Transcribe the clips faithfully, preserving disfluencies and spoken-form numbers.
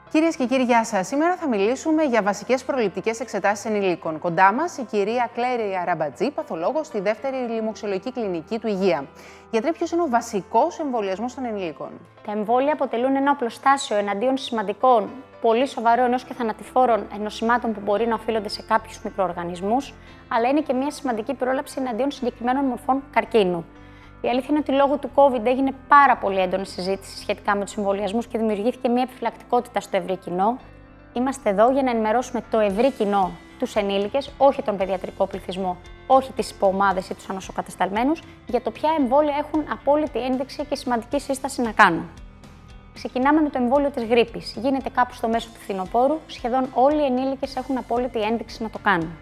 Κυρίες και κύριοι, γεια σας. Σήμερα θα μιλήσουμε για βασικές προληπτικές εξετάσεις ενηλίκων. Κοντά μας η κυρία Κλέρη Αραμπατζή, παθολόγος στη δεύτερη λοιμοξιολογική κλινική του Υγεία. Γιατρέ, ποιος είναι ο βασικός εμβολιασμός των ενηλίκων? Τα εμβόλια αποτελούν ένα οπλοστάσιο εναντίον σημαντικών, πολύ σοβαρών έως και θανατηφόρων νοσημάτων που μπορεί να οφείλονται σε κάποιους μικροοργανισμούς, αλλά είναι και μια σημαντική πρόληψη εναντίον συγκεκριμένων μορφών καρκίνου. Η αλήθεια είναι ότι λόγω του COVID έγινε πάρα πολύ έντονη συζήτηση σχετικά με τους εμβολιασμούς και δημιουργήθηκε μια επιφυλακτικότητα στο ευρύ κοινό. Είμαστε εδώ για να ενημερώσουμε το ευρύ κοινό, τους ενήλικες, όχι τον παιδιατρικό πληθυσμό, όχι τις υποομάδες ή τους ανοσοκατεσταλμένους, για το ποια εμβόλια έχουν απόλυτη ένδειξη και σημαντική σύσταση να κάνουν. Ξεκινάμε με το εμβόλιο της γρίπης. Γίνεται κάπου στο μέσο του φθινοπόρου, σχεδόν όλοι οι ενήλικες έχουν απόλυτη ένδειξη να το κάνουν.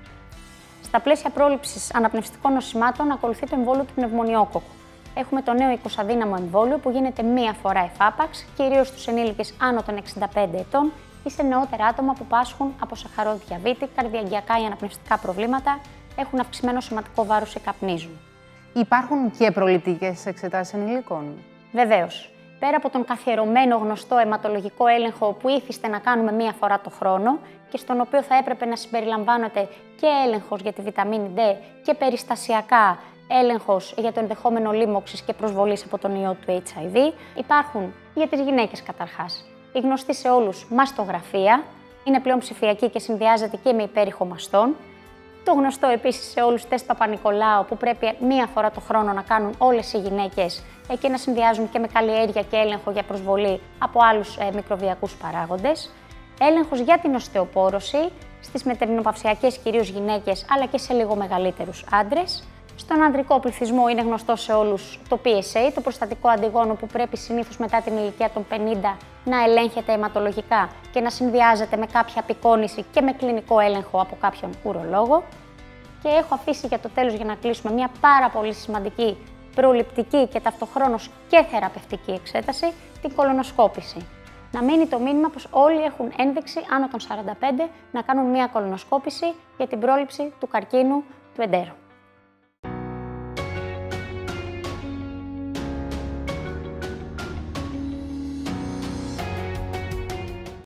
Στα πλαίσια πρόληψης αναπνευστικών νοσημάτων, ακολουθεί το εμβόλιο του πνευμονιόκοκκου. Έχουμε το νέο εικοσαδύναμο εμβόλιο που γίνεται μία φορά εφάπαξ, κυρίως στους ενήλικες άνω των εξήντα πέντε ετών ή σε νεότερα άτομα που πάσχουν από σαχαρόδι διαβήτη, καρδιαγγειακά ή αναπνευστικά προβλήματα, έχουν αυξημένο σωματικό βάρος ή καπνίζουν. Υπάρχουν και προληπτικές εξετάσεις ενηλίκων? Βεβαίως. Πέρα από τον καθιερωμένο γνωστό αιματολογικό έλεγχο που ήθιστε να κάνουμε μία φορά το χρόνο και στον οποίο θα έπρεπε να συμπεριλαμβάνεται και έλεγχος για τη βιταμίνη D και περιστασιακά έλεγχος για το ενδεχόμενο λίμωξης και προσβολής από τον ιό του έιτς άι βι, υπάρχουν για τις γυναίκες καταρχάς. Η γνωστή σε όλους μαστογραφία, είναι πλέον ψηφιακή και συνδυάζεται και με υπέρηχο μαστών. Το γνωστό επίσης σε όλους τεστ Παπα-Νικολάου που πρέπει μία φορά το χρόνο να κάνουν όλες οι γυναίκες και να συνδυάζουν και με καλλιέργεια και έλεγχο για προσβολή από άλλους ε, μικροβιακούς παράγοντες. Έλεγχος για την οστεοπόρωση στις μετεμνοπαυσιακές κυρίως γυναίκες αλλά και σε λίγο μεγαλύτερους άντρες. Στον ανδρικό πληθυσμό είναι γνωστό σε όλους το πι ες έι, το προστατικό αντιγόνο που πρέπει συνήθως μετά την ηλικία των πενήντα να ελέγχεται αιματολογικά και να συνδυάζεται με κάποια απεικόνηση και με κλινικό έλεγχο από κάποιον ουρολόγο. Και έχω αφήσει για το τέλος, για να κλείσουμε, μια πάρα πολύ σημαντική προληπτική και ταυτοχρόνως και θεραπευτική εξέταση, την κολονοσκόπηση. Να μείνει το μήνυμα πως όλοι έχουν ένδειξη άνω των σαράντα πέντε να κάνουν μια κολονοσκόπηση για την πρόληψη του καρκίνου του εντέρου.